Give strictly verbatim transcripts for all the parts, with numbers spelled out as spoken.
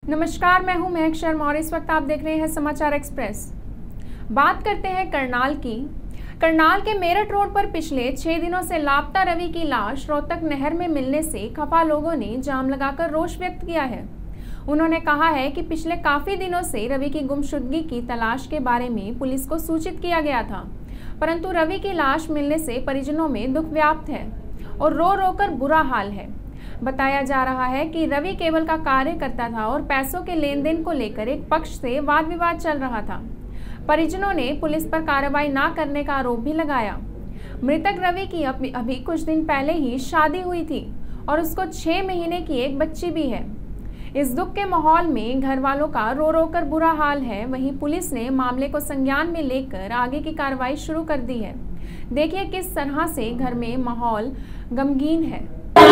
नमस्कार, मैं हूं महक शर्मा और इस वक्त आप देख रहे हैं समाचार एक्सप्रेस। बात करते हैं करनाल की। करनाल के मेरठ रोड पर पिछले छह दिनों से लापता रवि की लाश रोहतक नहर में मिलने से खफा लोगों ने जाम लगाकर रोष व्यक्त किया है। उन्होंने कहा है कि पिछले काफी दिनों से रवि की गुमशुदगी की तलाश के बारे में पुलिस को सूचित किया गया था, परंतु रवि की लाश मिलने से परिजनों में दुख व्याप्त है और रो रो कर बुरा हाल है। बताया जा रहा है कि रवि केबल का कार्य करता था और पैसों के लेन देन को लेकर एक पक्ष से वाद विवाद चल रहा था। परिजनों ने पुलिस पर कार्रवाई न करने का आरोप भी लगाया। मृतक रवि की अभी कुछ दिन पहले ही शादी हुई थी और उसको छह महीने की एक बच्ची भी है। इस दुख के माहौल में घर वालों का रो रो कर बुरा हाल है। वहीं पुलिस ने मामले को संज्ञान में लेकर आगे की कार्रवाई शुरू कर दी है। देखिए किस तरह से घर में माहौल गमगीन है।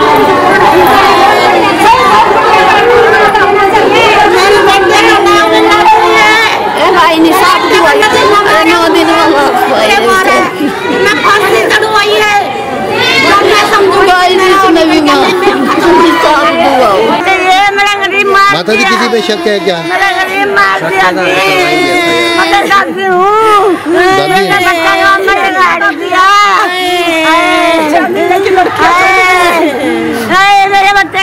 माता जी किसी पे शक है क्या? मेरे बच्चे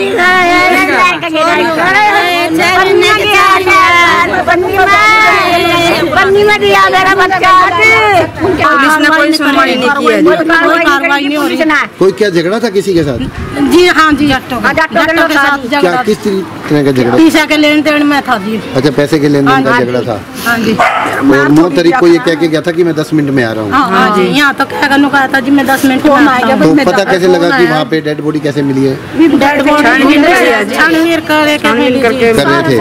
पन्नी में दिया मेरा बच्चा। पुलिस ने कोई सुनवाई नहीं की है, कोई कार्रवाई नहीं हो रही। कोई क्या झगड़ा था किसी के साथ? जी हाँ जी, जट्टों के साथ क्या किस तरह का झगड़ा? पैसे के लेन देन में था जी। अच्छा, पैसे के लेन देन का झगड़ा था। हाँ जी। और नौ तारीख को ये कह के गया था कि मैं दस मिनट में आ रहा हूँ। हाँ जी, यहाँ तो क्या करने कहा था जी, मैं दस मिनट में आएगा। तो पता कैसे लगा कि वहाँ पे डेड बॉडी कैसे मिली है? डेड बॉडी छानबीन करके कर रहे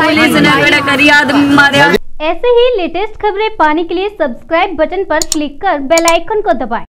थे। ऐसे ही लेटेस्ट खबरें पाने के लिए सब्सक्राइब बटन पर क्लिक कर बेल आइकन को दबाएं।